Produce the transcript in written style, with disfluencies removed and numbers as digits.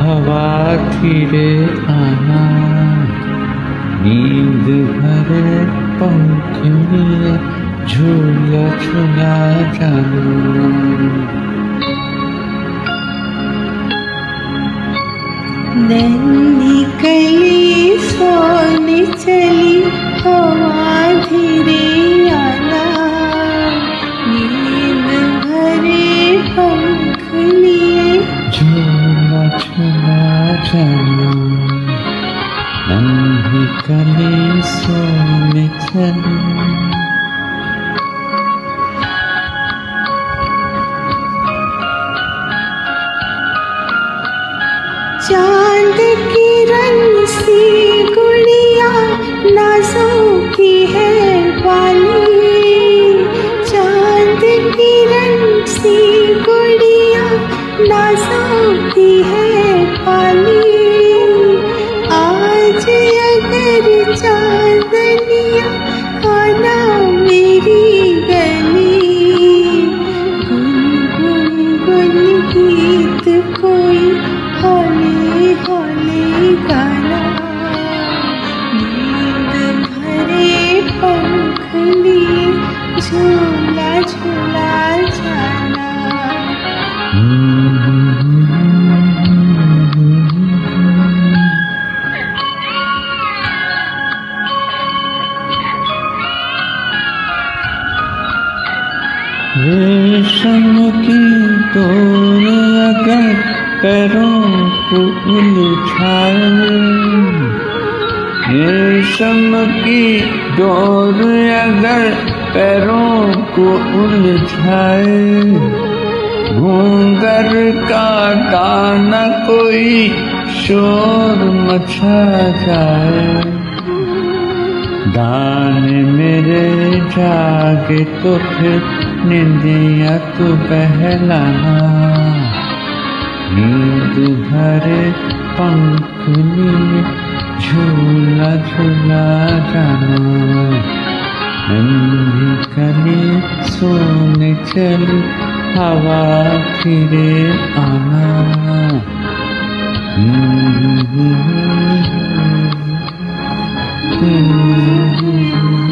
हवा धीरे आना, नींद भरे पंख लिए झूला झूला जाना। नन्ही कली सोने चली, हवा धीरे आना, नींद भरे पंख लिए झूला झूला जाना। नन्ही कली सोने चली, चांद की रंग सी गुड़िया नाजों की है वाली, चांद की रंग सी गुड़िया नाजों की है वाली। आज अगर चांदनिया आना मेरी गली, गुनगुन गीत कोई हौले हौले गाना, नींद भरे पंख लिए झूला झूला जाना। रेशम की डोर अगर पैरों को उलझाए, रेशम की डोर अगर पैरों को उलझाए, घूंघर का गाना कोई शोर मचा जाए। दाने मेरे जागे तो फिर निंदिया तू बहलाना, नींद भरे पंख लिए झूला झूला जाना। नन्ही कली सोने चली, हवा फिरे आना।